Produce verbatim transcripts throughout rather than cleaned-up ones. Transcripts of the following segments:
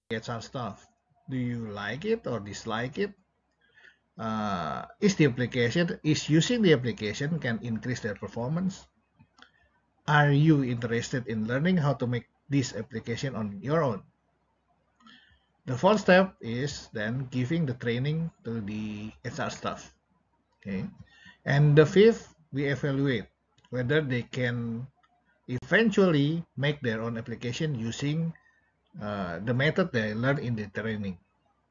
H R stuff. Do you like it or dislike it? Uh, is the application, is using the application can increase their performance? Are you interested in learning how to make this application on your own? The fourth step is then giving the training to the H R staff. Okay. And the fifth, we evaluate whether they can eventually make their own application using uh, the method they learned in the training.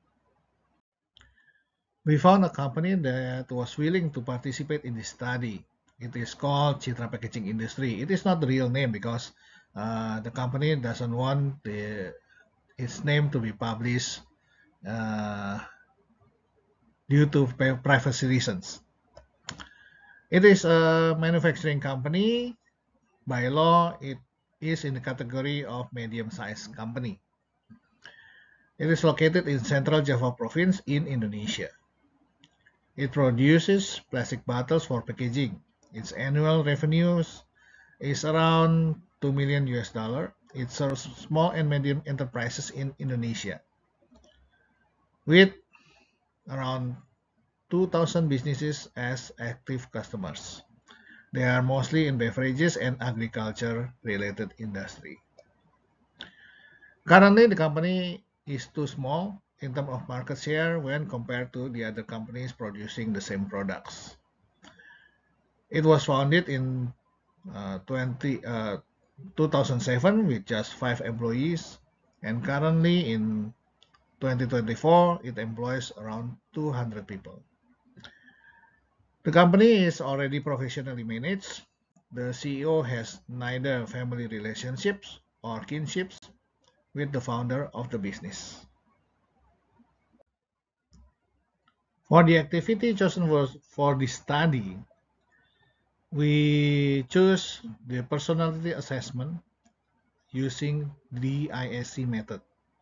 We found a company that was willing to participate in this study. It is called Citra Packaging Industry. It is not the real name because uh, the company doesn't want the, its name to be published uh, due to privacy reasons. It is a manufacturing company. By law, it is in the category of medium-sized company. It is located in Central Java Province in Indonesia. It produces plastic bottles for packaging. Its annual revenues is around two million U S dollar. It serves small and medium enterprises in Indonesia with around two thousand businesses as active customers. They are mostly in beverages and agriculture related industry. Currently, the company is too small in terms of market share when compared to the other companies producing the same products. It was founded in uh, twenty, uh, two thousand seven with just five employees, and currently in twenty twenty-four, it employs around two hundred people. The company is already professionally managed. The C E O has neither family relationships or kinships with the founder of the business. For the activity chosen was for the study, we choose the personality assessment using the I S C method.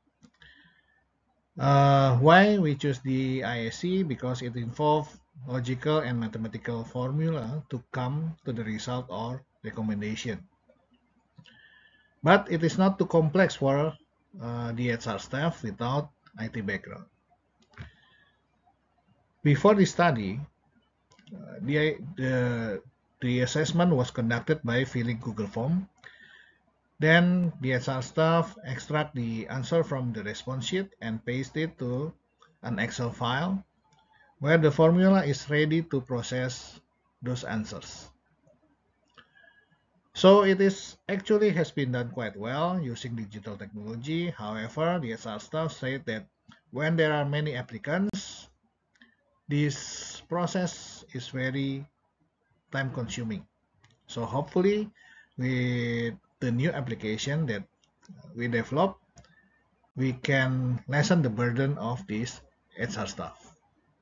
Uh, why we choose the I S C? Because it involves logical and mathematical formula to come to the result or recommendation. But it is not too complex for uh, the H R staff without I T background. Before the study, uh, the, the, the assessment was conducted by filling Google form. Then the H R staff extract the answer from the response sheet and paste it to an Excel file where the formula is ready to process those answers. So it is actually has been done quite well using digital technology. However, the H R staff said that when there are many applicants, this process is very time consuming. So hopefully with the new application that we develop, we can lessen the burden of this H R staff.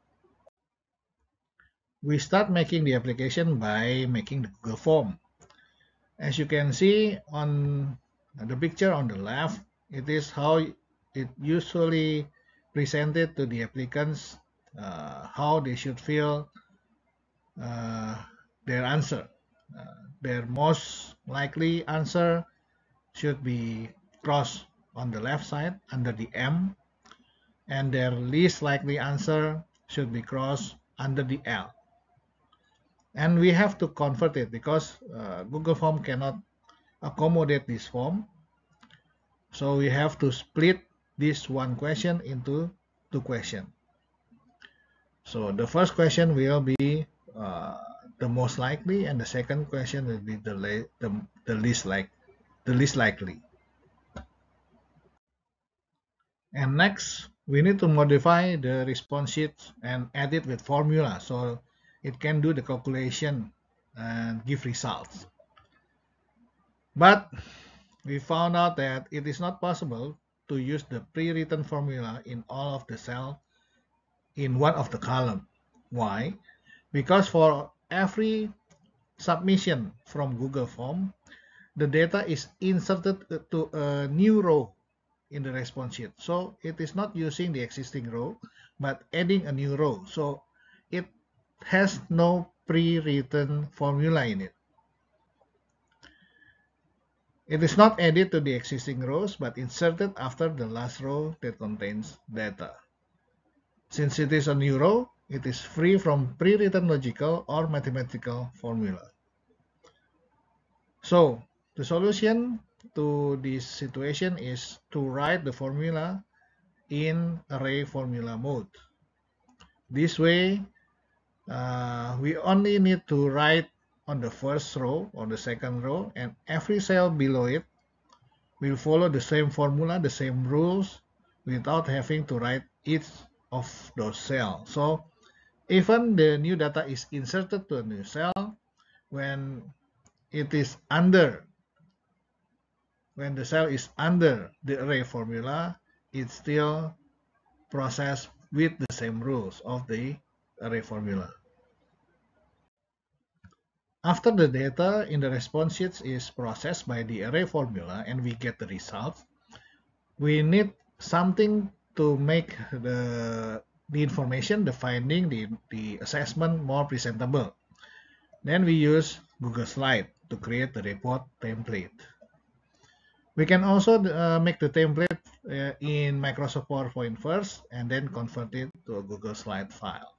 We start making the application by making the Google form. As you can see on the picture on the left, it is how it usually presented to the applicants, uh, how they should fill uh, their answer. Uh, their most likely answer should be crossed on the left side under the M, and their least likely answer should be crossed under the L. And we have to convert it because uh, Google Form cannot accommodate this form. So we have to split this one question into two questions. So the first question will be uh, the most likely, and the second question will be the, the, the least like the least likely. And next, we need to modify the response sheet and add it with formula so it can do the calculation and give results. But we found out that it is not possible to use the pre-written formula in all of the cells in one of the column. Why? Because for every submission from Google Form, the data is inserted to a new row in the response sheet. So it is not using the existing row, but adding a new row. So it has no pre-written formula in it. It is not added to the existing rows, but inserted after the last row that contains data. Since it is a new row, it is free from pre-written logical or mathematical formula. So, the solution to this situation is to write the formula in array formula mode. This way, uh, we only need to write on the first row or the second row, and every cell below it will follow the same formula, the same rules, without having to write each of those cells. So even the new data is inserted to a new cell, when it is under, when the cell is under the array formula, it's still processed with the same rules of the array formula. After the data in the response sheets is processed by the array formula and we get the results, we need something to make the, the information, the finding, the, the assessment more presentable. Then we use Google Slide to create the report template. We can also uh, make the template uh, in Microsoft PowerPoint first and then convert it to a Google Slide file.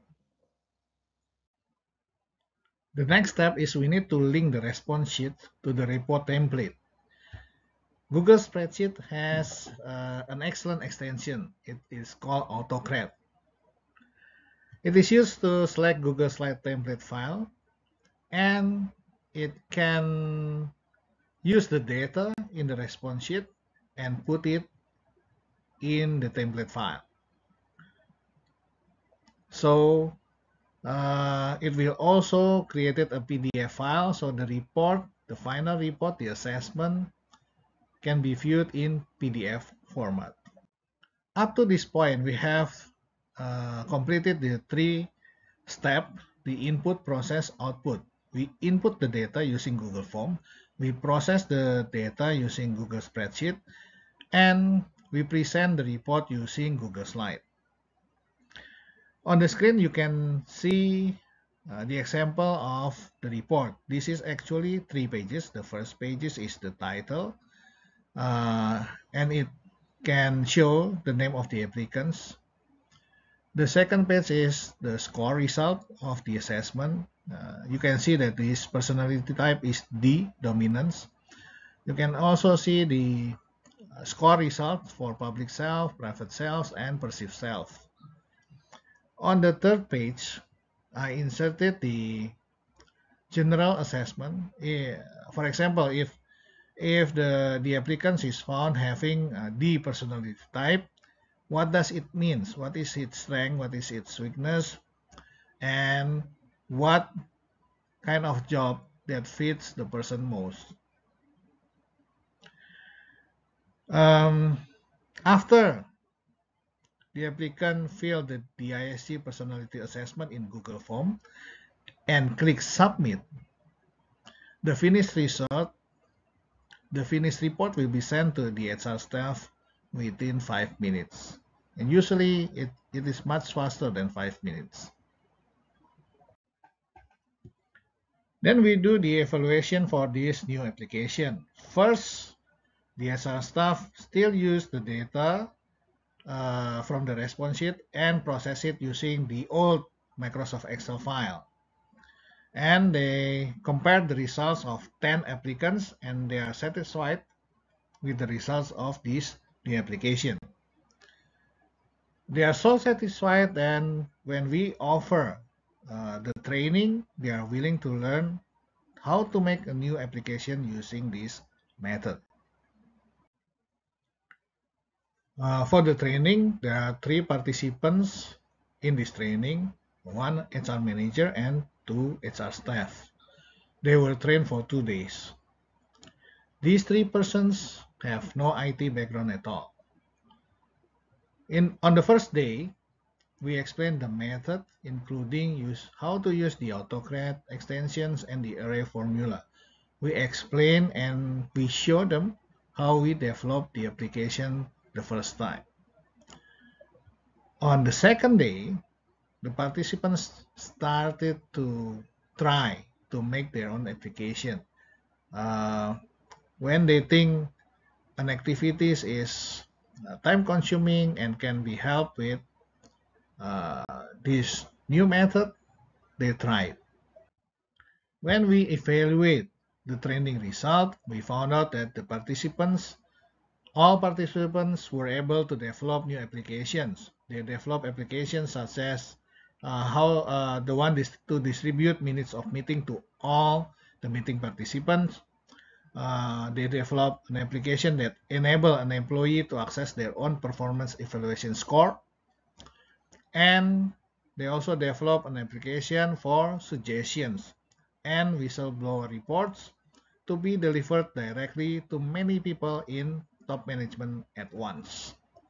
The next step is we need to link the response sheet to the report template. Google Spreadsheet has uh, an excellent extension. It is called AutoCred. It is used to select Google Slide template file, and it can use the data in the response sheet and put it in the template file. So uh, it will also create a P D F file, so the report, the final report, the assessment can be viewed in P D F format. Up to this point, we have uh, completed the three step, the input, process, output. We input the data using Google Form, we process the data using Google Spreadsheet, and we present the report using Google Slide. On the screen, you can see uh, the example of the report. This is actually three pages. The first page is the title, uh, and it can show the name of the applicants. The second page is the score result of the assessment. Uh, you can see that this personality type is D, dominance. You can also see the score result for public self, private self, and perceived self. On the third page, I inserted the general assessment. For example, if if the, the applicant is found having a D personality type, what does it mean? What is its strength? What is its weakness? And what kind of job that fits the person most? Um, after the applicant filled the D I S C personality assessment in Google Form and click Submit, the finished result, the finished report will be sent to the H R staff within five minutes. And usually it, it is much faster than five minutes. Then we do the evaluation for this new application. First, the H R staff still use the data uh, from the response sheet and process it using the old Microsoft Excel file. And they compare the results of ten applicants and they are satisfied with the results of this new application. They are so satisfied that when we offer uh, the training, they are willing to learn how to make a new application using this method. Uh, for the training, there are three participants in this training, one H R manager and two H R staff. They were trained for two days. These three persons have no I T background at all. In, on the first day, we explained the method, including use, how to use the AutoCred extensions and the array formula. We explain and we show them how we develop the application the first time. On the second day, the participants started to try to make their own application. Uh, when they think an activity is uh, time consuming and can be helped with uh, this new method, they try it. When we evaluate the training result, we found out that the participants, all participants were able to develop new applications. They develop applications such as uh, how uh, the one dis to distribute minutes of meeting to all the meeting participants. Uh, they develop an application that enable an employee to access their own performance evaluation score. And they also develop an application for suggestions and whistleblower reports to be delivered directly to many people in top management at once.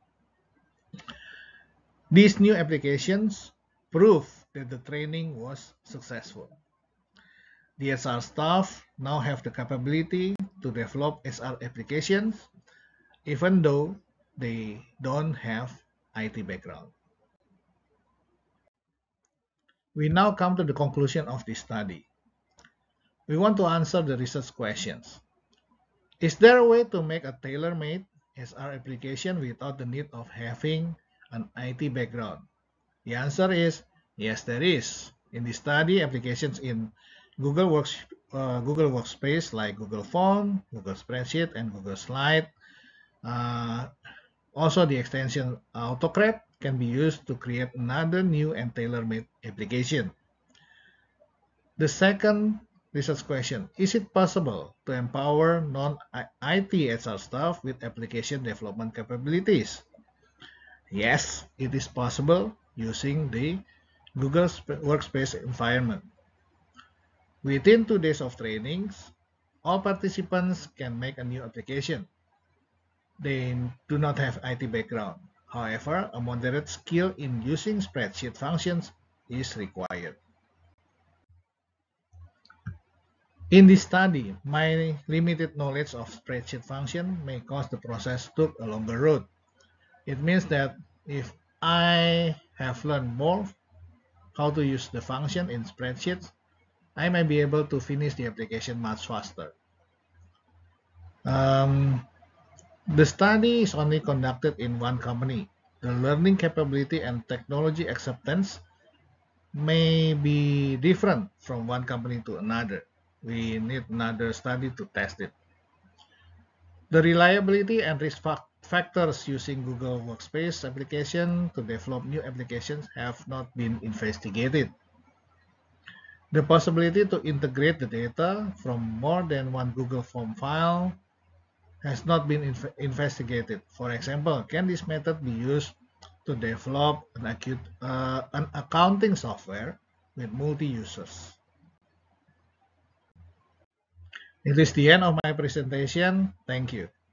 These new applications prove that the training was successful. The H R staff now have the capability to develop H R applications even though they don't have I T background. We now come to the conclusion of this study. We want to answer the research questions. Is there a way to make a tailor-made H R application without the need of having an I T background? The answer is yes, there is. In this study, applications in Google, Works, uh, Google Workspace like Google Form, Google Spreadsheet, and Google Slide. Uh, also, the extension AutoCred can be used to create another new and tailor-made application. The second research question, is it possible to empower non-I T H R staff with application development capabilities? Yes, it is possible using the Google Workspace environment. Within two days of trainings, all participants can make a new application. They do not have I T background. However, a moderate skill in using spreadsheet functions is required. In this study, my limited knowledge of spreadsheet function may cause the process to take a longer road. It means that if I have learned more how to use the function in spreadsheets, I may be able to finish the application much faster. Um, the study is only conducted in one company. The learning capability and technology acceptance may be different from one company to another. We need another study to test it. The reliability and risk factors using Google Workspace application to develop new applications have not been investigated. The possibility to integrate the data from more than one Google Form file has not been inv investigated. For example, can this method be used to develop an, acute, uh, an accounting software with multi-users? It is the end of my presentation. Thank you.